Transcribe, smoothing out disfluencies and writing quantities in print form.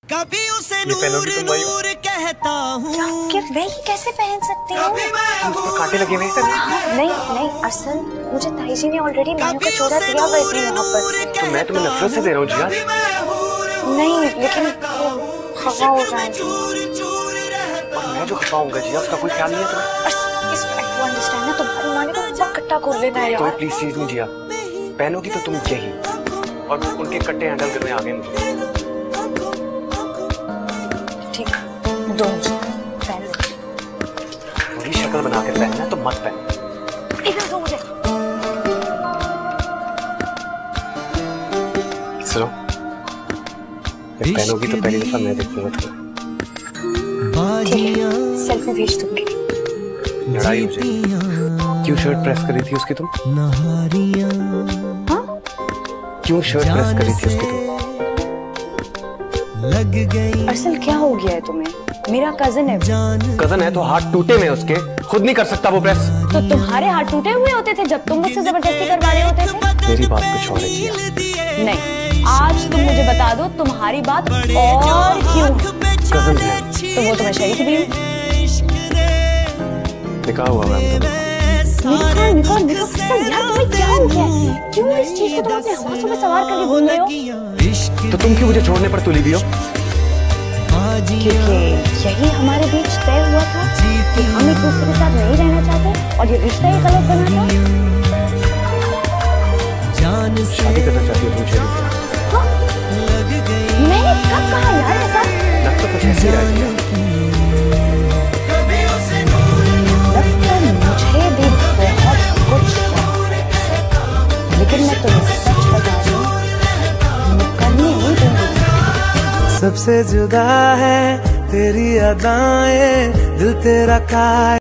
कभी उसे नूर नूर कहता हूँ। क्या मैं ही कैसे पहन सकती हूँ? कांटे लगे हुए हैं। नहीं नहीं, असल मुझे ताई जी ने ऑलरेडी मेनू का चौड़ा दिया हुआ इतनी मोहब्बत से। तो मैं तुम्हें नफरत से दे रहा हूँ जिया। नहीं लेकिन खफा हो जाएंगे। और मैं जो खफा होऊंगा जिया उसका कोई ख्याल नहीं है तुम्हें? अंडरस्टैंड ना, तुम्हारी माँ ने तो बहुत कट्टा खोल लेना है यार। कोई प्लीज चीज नहीं जिया, पहनोगी तो तुम यही, और उनके कट्टे हैंडल करने आ गए मुझे। ठीक दो पहन लो। पूरी शक्ल बना के पहनना तो मत पहन। इधर दो मुझे। सुनो, पहनोगी तो पहली दफा मैं देखूंगा तुम्हें। सेल्फी भेज दूंगी। लड़ाई हो जाएगी। क्यों शर्ट प्रेस करी थी उसकी तुम? हाँ? क्यों शर्ट प्रेस करी थी उसकी तुम? असल क्या हो गया है तुम्हें? मेरा कजन है। कजन है तो हाथ टूटे में उसके, खुद नहीं कर सकता वो प्रेस। तो तुम्हारे हाथ टूटे हुए होते थे जब तुम मुझसे जबरदस्ती करवा रहे होते थे। मेरी बात कुछ और है जिया। नहीं, आज तुम मुझे बता दो तुम्हारी बात और क्यों? कजन है तो वो तुम्हें शरीक भी हो। निकाह हुआ मैम। निकाह यार तुम्हें क्या हो गया? क्यों इस चीज को तुम अपने हवासों में सवार करके घूम रहे हो? तो तुम क्यों मुझे छोड़ने पर तुली भी हो? क्योंकि यही हमारे बीच तय हुआ था कि हम एक दूसरे के साथ नहीं रहना चाहते और ये रिश्ता ही गलत बना था। शादी करना चाहती हो तुम शरीफ से? हाँ? मैंने कब कहा यार ऐसा? लग तो कुछ ऐसी रहा है। मुझे भी बहुत कुछ, लेकिन मैं तुम्हें सच बता रही हूँ, करने नहीं दूंगी। सबसे जुदा है तेरी अदाएं, दिल तेरा का